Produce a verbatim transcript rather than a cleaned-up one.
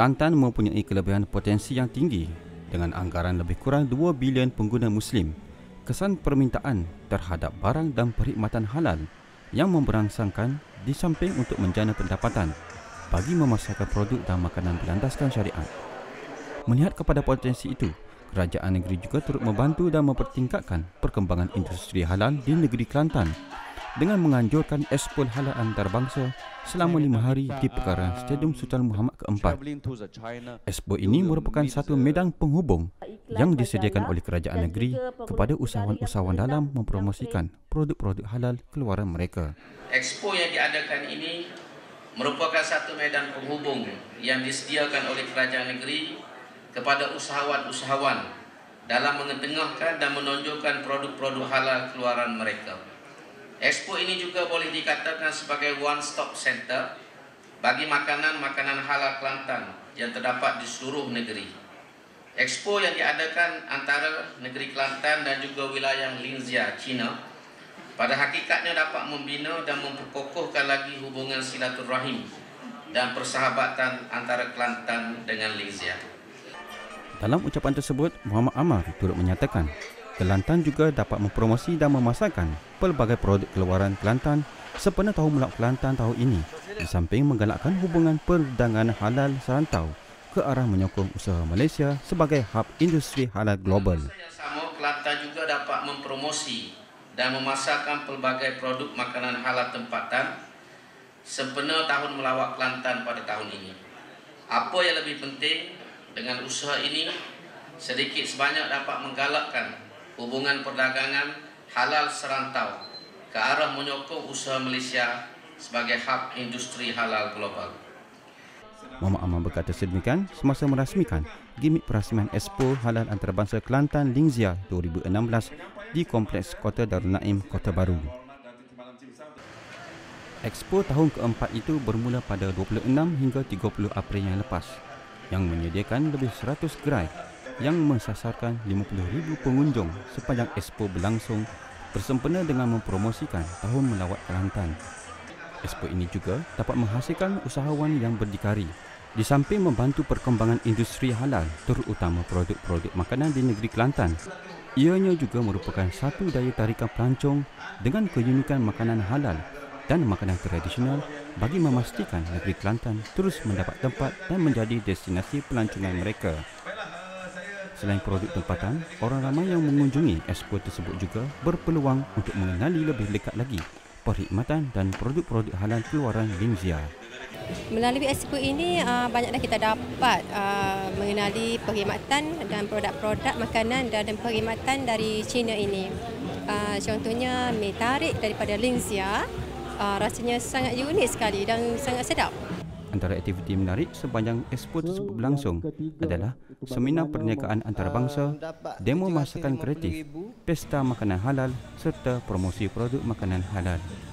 Kelantan mempunyai kelebihan potensi yang tinggi dengan anggaran lebih kurang dua bilion pengguna Muslim. Kesan permintaan terhadap barang dan perkhidmatan halal yang memberangsangkan di samping untuk menjana pendapatan bagi memasarkan produk dan makanan berlandaskan syariat. Melihat kepada potensi itu, kerajaan negeri juga turut membantu dan mempertingkatkan perkembangan industri halal di negeri Kelantan dengan menganjurkan Expo Halal Antarabangsa selama lima hari di pekaran Stadium Sultan Muhammad keempat. Expo ini merupakan satu medan penghubung yang disediakan oleh kerajaan negeri kepada usahawan-usahawan dalam mempromosikan produk-produk halal keluaran mereka. Expo yang diadakan ini merupakan satu medan penghubung yang disediakan oleh kerajaan negeri kepada usahawan-usahawan dalam mengetengahkan dan menonjolkan produk-produk halal keluaran mereka. Expo ini juga boleh dikatakan sebagai one-stop center bagi makanan-makanan halal Kelantan yang terdapat di seluruh negeri. Expo yang diadakan antara negeri Kelantan dan juga wilayah Linxia, China, pada hakikatnya dapat membina dan memperkokohkan lagi hubungan silaturahim dan persahabatan antara Kelantan dengan Linxia. Dalam ucapan tersebut, Muhammad Amar turut menyatakan Kelantan juga dapat mempromosi dan memasarkan pelbagai produk keluaran Kelantan sempena Tahun Melawat Kelantan tahun ini, di samping menggalakkan hubungan perdagangan halal serantau ke arah menyokong usaha Malaysia sebagai hub industri halal global. Sama, Kelantan juga dapat mempromosi dan memasarkan pelbagai produk makanan halal tempatan sempena Tahun Melawat Kelantan pada tahun ini. Apa yang lebih penting dengan usaha ini, sedikit sebanyak dapat menggalakkan hubungan perdagangan halal serantau ke arah menyokong usaha Malaysia sebagai hub industri halal global. Muhammad Aman berkata sedemikian semasa merasmikan gimik perasmian Expo Halal Antarabangsa Kelantan Linxia dua ribu enam belas di Kompleks Kota Darul Naim, Kota Baru. Expo tahun keempat itu bermula pada dua puluh enam hingga tiga puluh April yang lepas, yang menyediakan lebih seratus gerai yang mensasarkan lima puluh ribu pengunjung sepanjang Expo berlangsung bersempena dengan mempromosikan Tahun Melawat Kelantan. Expo ini juga dapat menghasilkan usahawan yang berdikari di samping membantu perkembangan industri halal terutama produk-produk makanan di negeri Kelantan. Ianya juga merupakan satu daya tarikan pelancong dengan keunikan makanan halal dan makanan tradisional bagi memastikan negeri Kelantan terus mendapat tempat dan menjadi destinasi pelancongan mereka. Selain produk tempatan, orang ramai yang mengunjungi Expo tersebut juga berpeluang untuk mengenali lebih dekat lagi perkhidmatan dan produk-produk halal keluaran Linxia. Melalui Expo ini uh, banyaklah kita dapat uh, mengenali perkhidmatan dan produk-produk makanan dan perkhidmatan dari China ini. Uh, contohnya mi tarik daripada Linxia, uh, rasanya sangat unik sekali dan sangat sedap. Antara aktiviti menarik sepanjang Expo tersebut berlangsung adalah seminar perniagaan antarabangsa, demo masakan kreatif, pesta makanan halal serta promosi produk makanan halal.